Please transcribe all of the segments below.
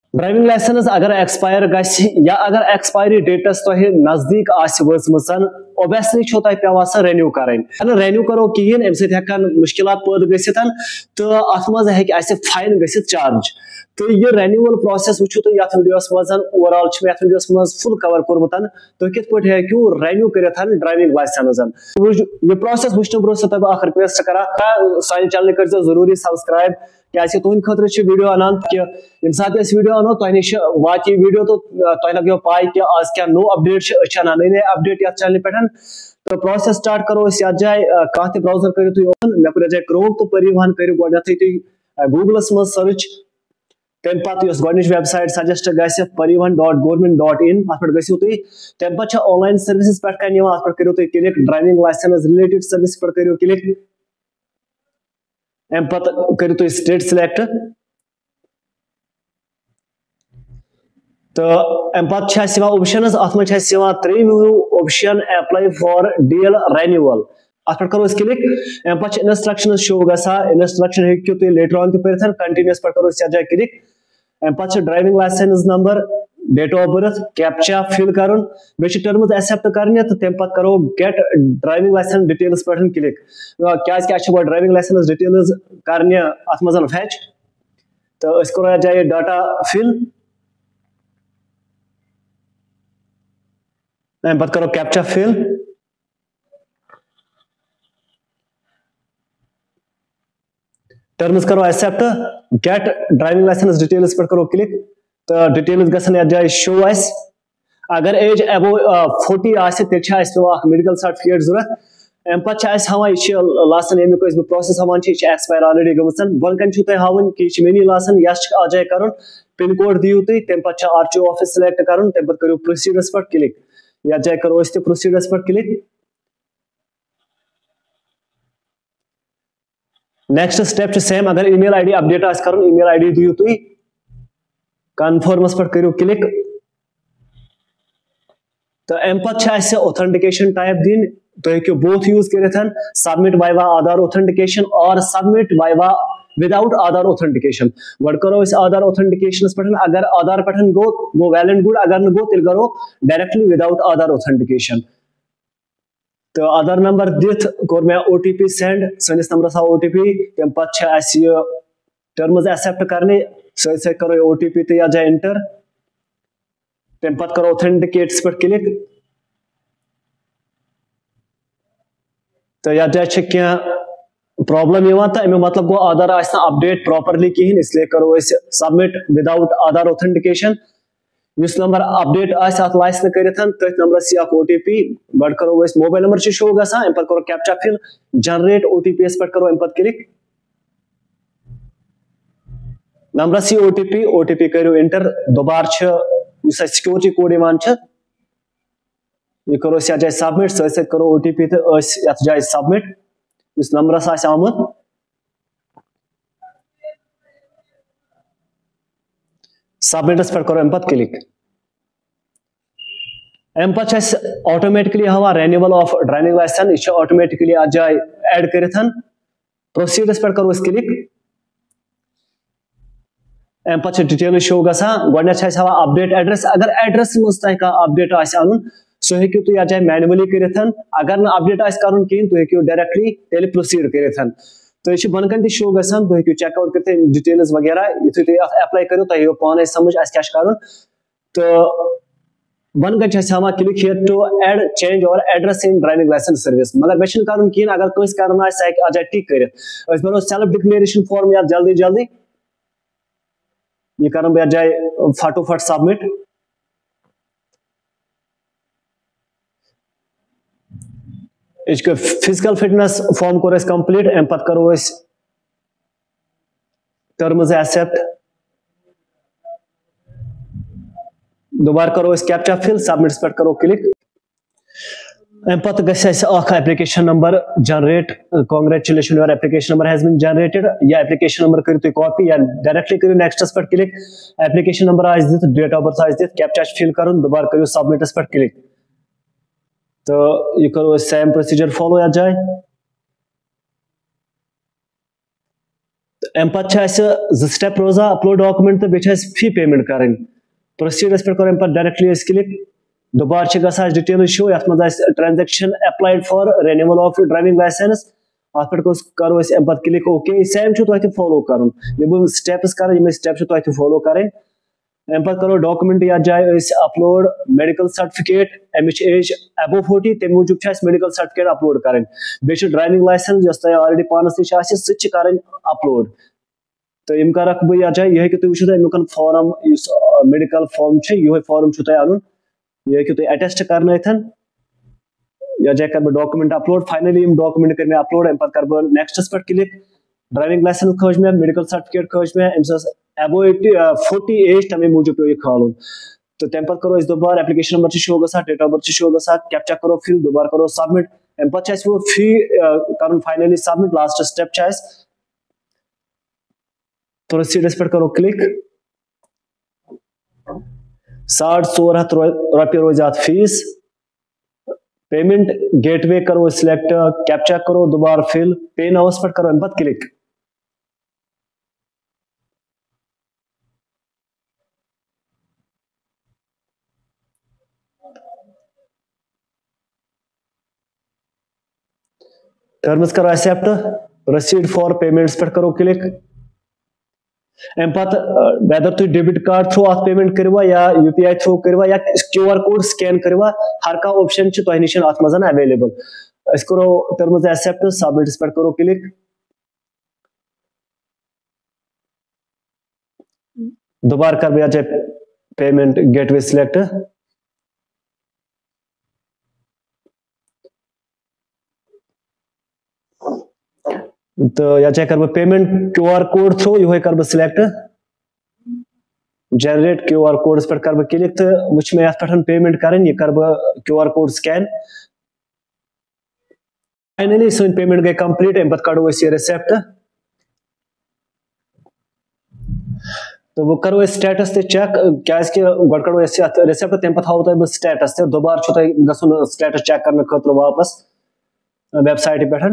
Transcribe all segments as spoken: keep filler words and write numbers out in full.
driving licence अगर expire गस या अगर एक्सपायरी डेटस तो नजदीक वचमन ओबेसली छो तह पेवान सह रेन्यू करें अगर रेन्यू करो कहें अम सकान मुश्किल पद गसित तो अत मज हे फाइन गसित चार्ज तो यह रेन्यूअल प्रोसेस वो तुम ये वीडियोस मज ओवरऑल वीडियोस मज फुल कवर कोर्मुत तुम कित पे हेकू रेन्यू कर ड्राइविंग लाइसेंस यह प्रोसेस वुचन ब्रो तुम अख रिक्वेस्ट करा सानि चैनल कर जरूरी सब्सक्राइब क्या तुंद खतर वीडियो अनान कि यम सात वीडियो अनो तुह नश वात वीडियो तो तुह लगो पाई कि आज क्या नो अपडेट अना नई नई अपडेट ये चैनल पे तो प्रोसेस स्टार्ट करो ये जाए कह ब्राउजर करो तुम ओपन मे कुछ जाए क्रोम तो परिवहन करो गोथ तुम गूगलस मज सर्च तम पे वेबसाइट सजेस्ट ग परिवहन डॉट गवर्नमेंट डॉट इन अत पे गो तुम तम पे ऑनलाइन सर्विस पे अत पे करो तुम click driving licence related service पे करो क्लिक अम पे करो तुम स्टेट सिलेक्ट तो अम पे ऑप्शन अत मे त्रेम option apply for DL renewal अत पे करो क्लिक अम पे इंस्ट्रक्शन शो गा इंस्ट्रक्शन हेकू तुम लेटर ऑन पे कंटिन्यूस पे करो जाए क्लिक अम पे driving licence number date of birth captcha fill कर बे टर्म्स एक्सेप्ट करने तो तम पे करो गेट ड्राइविंग लाइसेंस डिटेल्स पे क्लिक क्या ड्राइविंग लाइसेंस डिटेल्स करने अत मज फैच तो करो जाए डाटा फिल अम पे करो कैप्चा फिल टर्म्स करो accept get driving licence details पे करो क्लिक तो डिटेल्स गसन जाए शो आस अगर एज अबो फोर्टी तेल मेडिकल सर्टिफिकेट जरूरत अम पे हावान यह लासन अमुक प्रोसेस हावान एक्सपायर ऑलरेडी गमन बन कन तुम हावन कि यह मेनी लासन यह आ जाए कर पिन कोड दियो तुम तम पे आरटीओ ऑफिस सिलेक्ट कर तम पे करो प्रोसीडर्स पे क्लिक या जाए करो प्रोसीडर्स पे क्लिक नेक्स्ट स्टेप सेम अगर ईमेल आईडी अपडेट आ कर ईमेल आईडी दियो तुम कन्फर्मस पे करो क्लिक तो अम पे ऑथेंटिकेशन टाइप दिन तो हेकू बोथ यूज कर सबमिट वाइवा आधार ऑथेंटिकेशन और सबमिट वाइवा विदाउट आधार ऑथेंटिकेशन गो करो आधार ऑथेंटिकेशन पे अगर आधार पे गो वो वेल एंड गुड अगर न गो तेल करो डायरेक्टली विदाउट आधार ऑथेंटिकेशन तो आधार नंबर दिथ कोर मे ओटीपी सेंड सनिस नंबरस आव ओटीपी तम पे टर्म्स एक्सेप्ट करने सत करो ओटीपी तो या जाए एंटर तम पे करो ऑथेंटिकेट्स पे क्लिक तो या जाए क्या प्रॉब्लम तो अमु मतलब गो आधार अपडेट प्रॉपरली कहें इसलिए करो सबमिट विदाउट आधार ऑथेंटिकेशन इस नंबर अपडेट अत लाइस कर नंबरस ओटीपी गड करो मोबाइल नंबर शो गा अम पे करो कैप्चा फिल जनरेट ओटीपी पे करो अम पे क्लिक नंबरस ओटीपी ओटीपी करो एंटर दोबार सिक्योरिटी कोड यह करो जाए सबमिट सत करो ओटीपी तो जाए सबमिट इस नंबरस आमुत सबमिटस पे करो अम पे क्लिक अम पे ऑटोमेटिकली हवा रेन्यूअल ऑफ ड्राइविंग लाइसेंस यह ऑटोमेटिकली आ जाए ऐड कर प्रोसीडर्स पे करो क्लिक अम पे डिटेल शो गा हवा अपडेट एड्रेस अगर एड्रेस मज तह अपडेट आन सो हेकू तुम जाए मैनुअली कर अगर न अपडेट आ कर कहें तो हेकू डायरेक्टली तेल प्रोसीड कर तो यह बन कन शो गा तुम हेकू चेकआउट कर डिटेल्स वगैरह यु तुम अप्लाई करो तुम यो पान समझ क्या कर तो बन कन हवा click here to add change और address in driving licence service मगर मे कर कहें अगर कस कर आ जाए टिक कर बनो सेल्फ डिक्लेरेशन फॉर्म या जल्दी जल्दी यह कर बह जाए फटोफट सबमिट फिजिकल फिटनेस फॉर्म को कंप्लीट अम पे करो टर्म्स एक्सेप्ट दोबारा करो कैप्चा फिल सबमिट पे करो क्लिक अम पे गख application number generate congratulation your application number has been generated या एप्लिकेशन नंबर करो तुम कॉपी या डायरेक्टली करो नेक्स्टस पे क्लिक एप्लिकेशन नंबर आज दित डेट ऑफ बर्थ आज दित कैप्चा फिल कर दोबारा करो सबमिटस पे क्लिक तो ये करो सेम प्रोसीजर फॉलो आ जाए अम पे स्टेप रोजान अपलोड डॉक्यूमेंट तो बे फी पेमेंट कर प्रोसीडस पे करो डायरेक्टली क्लिक दोबारा ग डिटेल शो ये transaction applied for renewal of driving licence अत पे करो अम पे क्लिक ओके सेम तुम फॉलो कर स्टेप्स कर स्टेप तुम फॉलो कर अम पे करो डॉक्यूमेंट या जाए अपलोड मेडिकल सर्टिफिकेट अमिच एज अबो फोर्टी तम मूजूब मेडिकल सर्टिफिकेट अपलोड कर ड्राइविंग लाइसेंस जो तुम ऑलरेडी पानस नश सह अपलोड तो यम कर बह या जाए यह तुम वो अमुक फॉर्म मेडिकल फॉर्म ये फॉर्म अन यह तुम अटेस्ट कर या जाए कर डॉक्यूमेंट अपलोड फाइनली डॉक्यूमेंट कर अपलोड अम पे कर नेक्स्टस पे क्लिक ड्राइविंग लाइसेंस खोज मे मेडिकल सर्टिफिकेट खोज मे अम्स अबो फोर्टी एज तमें मूजूब पे खालन तो तम पे करो दोबारा एप्लिकेशन नंबर शो ग डेट ऑफ बर्थ शो ग कैप्चा करो फिल दोबारा करो सबमिट अम पे वो फी कर finally submit last step proceeds पे करो क्लिक साढ़ चोर हथ रुपये रोज अत फीस पेमेंट गेटवे करो सिलेक्ट कैप्चा करो दोबारा फिल पे नाउस पे करो अम पे क्लिक टर्म्स करो एक्सेप्ट प्रोसीड फॉर पेमेंट्स पे करो क्लिक अम पे वेदर तुम डेबिट कार्ड थ्रू अत पेमेंट करवा या यूपीआई थ्रू करवा या क्यू आर कोड स्कैन करवा हर का ऑप्शन तुह नश अत मज अवेलेबल अस करो टर्म्स एक्सेप्ट सबमिट पे करो क्लिक दोबारा कर बह जाए पेमेंट गेटवे सिलेक्ट तो या चाहे कर payment Q R code through ये कर select generate Q R code पे कर क्लिक तो वो मे पे पेमेंट कर कर Q R code scan finally सन पेमेंट गई कंप्लीट अम पे कड़ो ये रिसिप्ट तो वो करो स्टेटस चेक क्या गो कड़ो रिसिप्ट तम पे थो तुम स्टेटस दोबारा गुन स्टेटस चेक करने खतर वापस वेबसाइट पे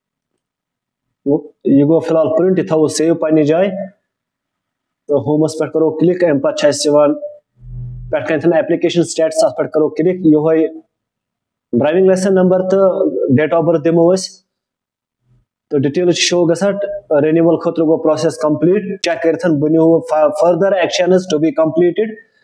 यह गो फिलहाल प्रिंट यह थो सेव पन्ने जाए तो होमस पे करो क्लिक अम पे पे एप्लिकेशन स्टेटस अत पे करो क्लिक ये ड्राइविंग लाइसेंस नंबर तो डेट ऑफ बर्थ दिमो तो डिटेल शो ग रेन्यूअल खतर गो प्रोसेस कंप्लीट चेक कर बनो further action to be completed